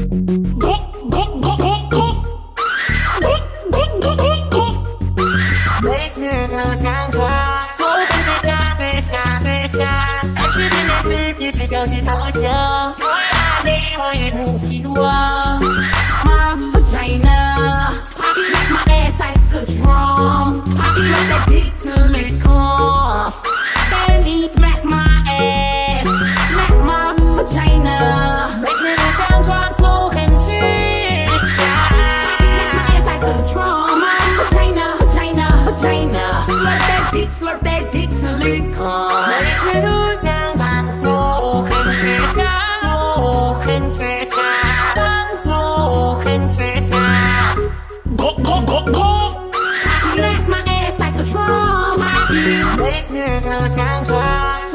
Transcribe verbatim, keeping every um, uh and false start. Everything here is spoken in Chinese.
每次都想抓，做跟谁家对家对家，但是面对自己最高级头像，我爱你，我也不希望。My vagina, you make my ass like a drum. You let that dick till it come. Baby, smack my ass, smack my vagina. 每次都想抓，做跟谁家。Smack my ass like a drum. My vagina, vagina, vagina. Slurp that dick, slurp that dick till it come. 每次都想抓，做跟谁家，做跟谁家。Slap my ass like a drum. 每次都想抓。